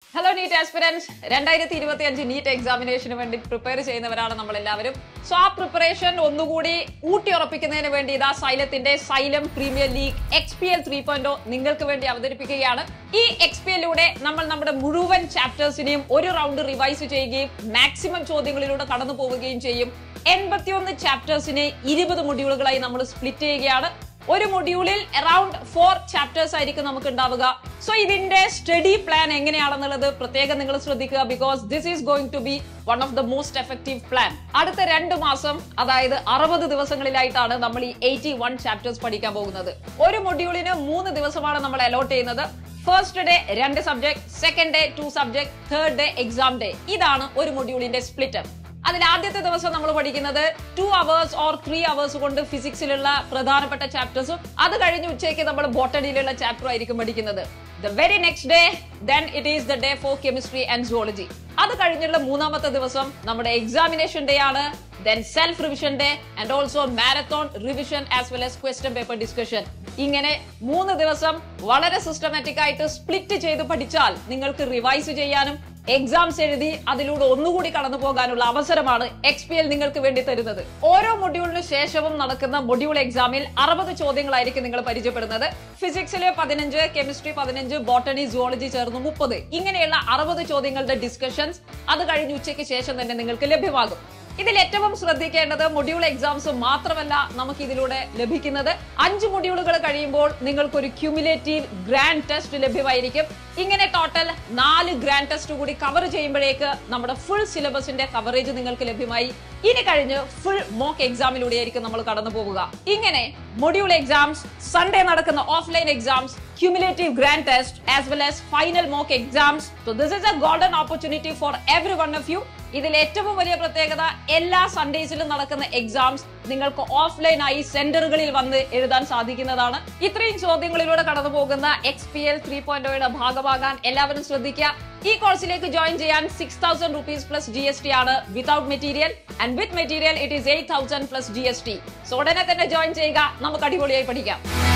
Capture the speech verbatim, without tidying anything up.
Hello NEET aspirants, twenty twenty-five NEET examination വേണ്ടി prepare ചെയ്യുന്നവരാണ് നമ്മൾ എല്ലാവരും. So ആ preparation ഒന്നുകൂടി ഊട്ടി ഉറപ്പിക്കുന്നതിന് വേണ്ടി ഇതാ സൈലത്തിന്റെ Xylem Premier League X P L three point oh നിങ്ങൾക്ക് വേണ്ടി അവതരിപ്പിക്കുകയാണ്. ഈ X P L ലൂടെ നമ്മൾ നമ്മുടെ മുഴുവൻ ചാപ്റ്റേഴ്സിനെയും ഒരു റൗണ്ട് റിവൈസ് ചെയ്യുകയും മാക്സിമം ചോദ്യങ്ങളിലൂടെ കടന്നു പോവുകയും ചെയ്യും. eighty-one ചാപ്റ്റേഴ്സിനെ twenty മൊഡ്യൂളുകളായി നമ്മൾ സ്പ്ലിറ്റ് ചെയ്യുകയാണ്. ഒരു മൊഡ്യൂളിൽ അറൗണ്ട് four ചാപ്റ്റേഴ്സ് ആയിരിക്കും നമുക്ക് ഉണ്ടാവുക. സോ ഇതിന്റെ സ്റ്റഡി പ്ലാൻ എങ്ങനെയാണെന്നുള്ളത് പ്രത്യേകം നിങ്ങൾ ശ്രദ്ധിക്കുക. Because this is going to be one of the most effective plan. അടുത്ത രണ്ട് മാസം അതായത് അറുപത് ദിവസങ്ങളിലായിട്ടാണ് നമ്മൾ ഈ എയ്റ്റി വൺ ചാപ്റ്റേഴ്സ് പഠിക്കാൻ പോകുന്നത്. ഒരു മൊഡ്യൂളിന് മൂന്ന് ദിവസമാണ് നമ്മൾ അലോട്ട് ചെയ്യുന്നത്. ഫസ്റ്റ് ഡേ രണ്ട് subject, second day two subject, third day exam day. ഇതാണ് ഒരു മൊഡ്യൂളിന്റെ സ്പ്ലിറ്റ്. അതിൽ ആദ്യത്തെ ദിവസം നമ്മൾ പഠിക്കുന്നത് two hours or three hours കൊണ്ട് ഫിസിക്സിലുള്ള പ്രധാനപ്പെട്ട ചാപ്റ്റേഴ്സും അത് കഴിഞ്ഞ് ഉച്ചയ്ക്ക് നമ്മൾ ബോട്ടണിയിലുള്ള ചാപ്റ്റർ ആയിരിക്കും പഠിക്കുന്നത്. The very next day, then it is the day for chemistry and zoology. അത് കഴിഞ്ഞുള്ള മൂന്നാമത്തെ ദിവസം നമ്മുടെ എക്സാമിനേഷൻ ഡേ ആണ്. Then self revision day and also marathon revision as well as question paper discussion. ഇങ്ങനെ മൂന്ന് ദിവസം വളരെ സിസ്റ്റമാറ്റിക് ആയിട്ട് സ്പ്ലിറ്റ് ചെയ്ത് പഠിച്ചാൽ നിങ്ങൾക്ക് റിവൈസ് ചെയ്യാനും എക്സാംസ് എഴുതി അതിലൂടെ ഒന്നുകൂടി കടന്നു പോകാനുള്ള അവസരമാണ് എക്സ് പി എൽ നിങ്ങൾക്ക് വേണ്ടി തരുന്നത്. ഓരോ മൊഡ്യൂളിന് ശേഷവും നടക്കുന്ന മൊഡ്യൂൾ എക്സാമിൽ അറുപത് ചോദ്യങ്ങളായിരിക്കും നിങ്ങൾ പരിചയപ്പെടുന്നത്. ഫിസിക്സില് പതിനഞ്ച്, കെമിസ്ട്രി പതിനഞ്ച്, ബോട്ടണി, സുവോളജി ചേർന്ന് മുപ്പത്. ഇങ്ങനെയുള്ള അറുപത് ചോദ്യങ്ങളുടെ ഡിസ്കഷൻസ് അത് കഴിഞ്ഞ് ഉച്ചയ്ക്ക് ശേഷം തന്നെ നിങ്ങൾക്ക് ലഭ്യമാകും. ഇതിൽ ഏറ്റവും ശ്രദ്ധിക്കേണ്ടത് മൊഡ്യൂൾ എക്സാംസ് മാത്രമല്ല നമുക്ക് ഇതിലൂടെ ലഭിക്കുന്നത്. അഞ്ച് മൊഡ്യൂളുകൾ കഴിയുമ്പോൾ നിങ്ങൾക്കൊരു ക്യുമുലേറ്റീവ് ഗ്രാൻഡ് ടെസ്റ്റ് ലഭ്യമായിരിക്കും. ഇങ്ങനെ ടോട്ടൽ നാല് ഗ്രാൻഡ് ടെസ്റ്റ് കൂടി കവർ ചെയ്യുമ്പോഴേക്ക് നമ്മുടെ ഫുൾ സിലബസിന്റെ കവറേജ് നിങ്ങൾക്ക് ലഭ്യമായി. ഇനി കഴിഞ്ഞ് ഫുൾ മോക്ക് എക്സാമിലൂടെ ആയിരിക്കും നമ്മൾ കടന്നു പോവുക. ഇങ്ങനെ മൊഡ്യൂൾ എക്സാംസ്, സൺഡേ നടക്കുന്ന offline exams, cumulative grand test as well as final mock exams. So this is a golden opportunity for every one of you. ഇതിൽ ഏറ്റവും വലിയ പ്രത്യേകത എല്ലാ സൺഡേസിലും നടക്കുന്ന എക്സാംസ് നിങ്ങൾക്ക് ഓഫ്ലൈൻ ആയി സെന്ററുകളിൽ വന്ന് എഴുതാൻ സാധിക്കുന്നതാണ്. ഇത്രയും ചോദ്യങ്ങളിലൂടെ കടന്നു പോകുന്ന X P L three point ഓയുടെ ഭാഗമാകാൻ എല്ലാവരും ശ്രദ്ധിക്കുക. ഈ കോഴ്സിലേക്ക് ജോയിൻ ചെയ്യാൻ six thousand rupees plus G S T ആണ് without material, and with material it is eight thousand plus G S T. So ഉടനെ തന്നെ ജോയിൻ ചെയ്യുക, നമുക്ക് അടിപൊളിയായി പഠിക്കാം.